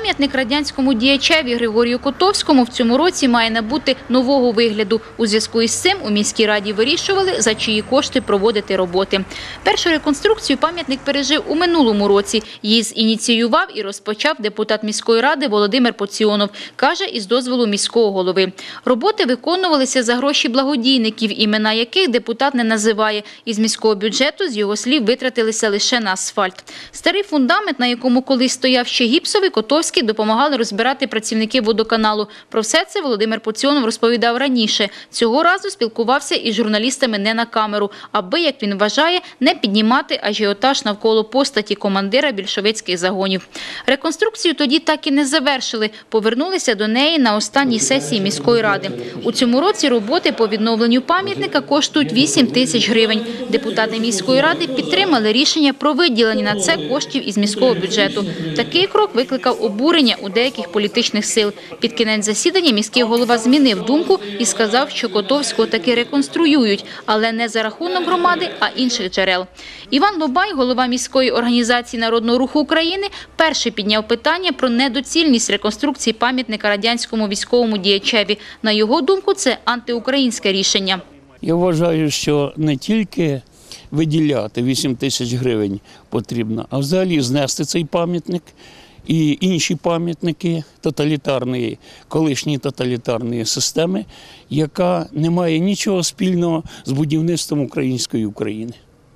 Пам'ятник радянському діячеві Григорію Котовському в цьому році має набути нового вигляду. У зв'язку із цим у міській раді вирішували, за чиї кошти проводити роботи. Першу реконструкцію пам'ятник пережив у минулому році. Її зініціював і розпочав депутат міської ради Володимир Поціонов, каже, із дозволу міського голови. Роботи виконувалися за гроші благодійників, імена яких депутат не називає. Із міського бюджету, з його слів, витратилися лише на асфальт. Старий фундамент, на якому колись стояв ще гіпсовий, Котовський допомагали розбирати працівники водоканалу. Про все це Володимир Поціонов розповідав раніше. Цього разу спілкувався із журналістами не на камеру, аби, як він вважає, не піднімати ажіотаж навколо постаті командира більшовицьких загонів. Реконструкцію тоді так і не завершили. Повернулися до неї на останній сесії міської ради. У цьому році роботи по відновленню пам'ятника коштують 8 тисяч гривень. Депутати міської ради підтримали рішення про виділення на це коштів із міського бюджету. Такий крок викликав обурення у деяких політичних сил. Під кінець засідання міський голова змінив думку і сказав, що Котовського таки реконструюють, але не за рахунок громади, а інших джерел. Іван Лобай, голова міської організації Народного руху України, перший підняв питання про недоцільність реконструкції пам'ятника радянському військовому діячеві. На його думку, це антиукраїнське рішення. Я вважаю, що не тільки виділяти 8 тисяч гривень потрібно, а взагалі знести цей пам'ятник і інші пам'ятники тоталітарної, колишньої тоталітарної системи, яка не має нічого спільного з будівництвом української України.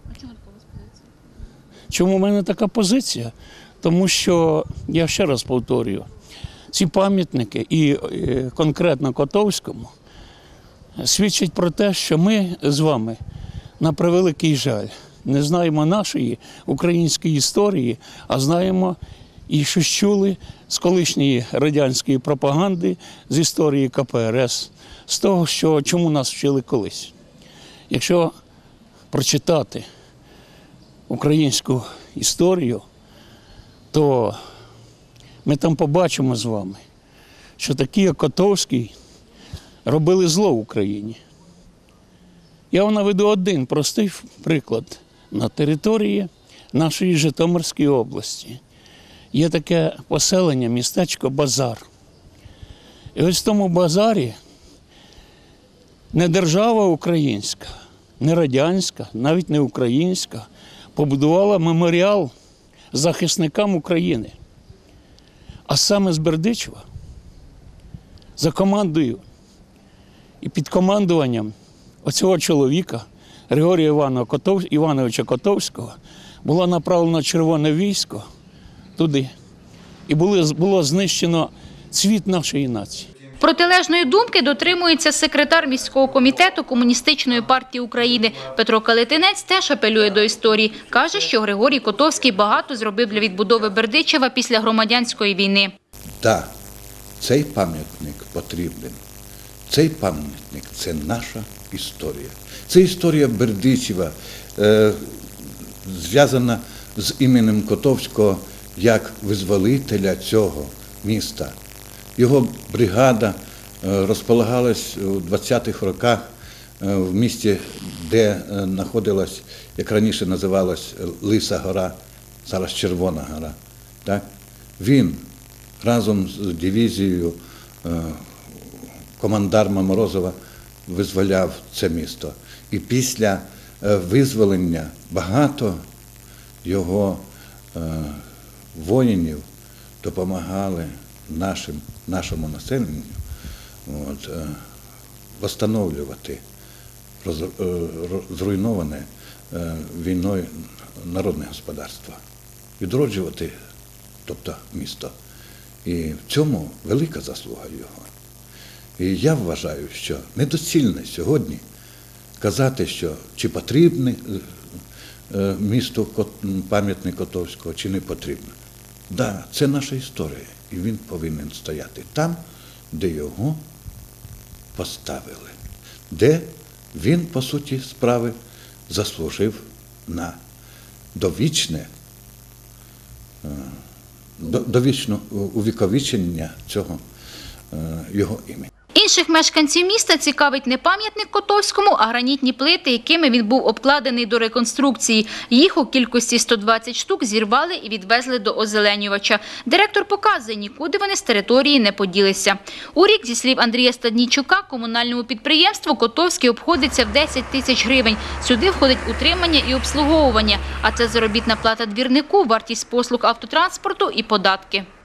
Чому в мене така позиція? Тому що, я ще раз повторюю, ці пам'ятники і конкретно Котовському свідчать про те, що ми з вами, на превеликий жаль, не знаємо нашої української історії, а знаємо і щось чули з колишньої радянської пропаганди, з історії КПРС, з того, чому нас вчили колись. Якщо прочитати українську історію, то ми там побачимо з вами, що такі, як Котовський, робили зло Україні. Я вам наведу один простий приклад. На території нашої Житомирської області є таке поселення, містечко Базар. І ось в тому базарі не держава українська, не радянська, навіть не українська, побудувала меморіал захисникам України. А саме з Бердичева, за командою і під командуванням оцього чоловіка, Григорія Івановича Котовського, було направлено червоне військо туди. І було знищено цвіт нашої нації. Протилежної думки дотримується секретар міського комітету Комуністичної партії України. Петро Калетинець теж апелює до історії. Каже, що Григорій Котовський багато зробив для відбудови Бердичева після громадянської війни. Так, цей пам'ятник потрібен. Цей пам'ятник – це наша історія. Це історія Бердичева, зв'язана з іменем Котовського як визволителя цього міста. Його бригада розполагалась у 20-х роках в місті, де знаходилась, як раніше називалась, Лиса гора, зараз Червона гора. Так? Він разом з дивізією командарма Морозова визволяв це місто. І після визволення багато його воїнів допомагали нашому населенню відновлювати зруйноване війною народне господарство, відроджувати, тобто місто. І в цьому велика заслуга його. І я вважаю, що недоцільно сьогодні казати, що чи потрібний місту пам'ятник Котовського, чи не потрібно. Так, це наша історія, і він повинен стояти там, де його поставили, де він, по суті справи, заслужив на довічне увіковічення цього його імені. Інших мешканців міста цікавить не пам'ятник Котовському, а гранітні плити, якими він був обкладений до реконструкції. Їх у кількості 120 штук зірвали і відвезли до озеленювача. Директор показує, нікуди вони з території не поділися. У рік, зі слів Андрія Стаднійчука, комунальному підприємству Котовське обходиться в 10 тисяч гривень. Сюди входить утримання і обслуговування, а це заробітна плата двірнику, вартість послуг автотранспорту і податки.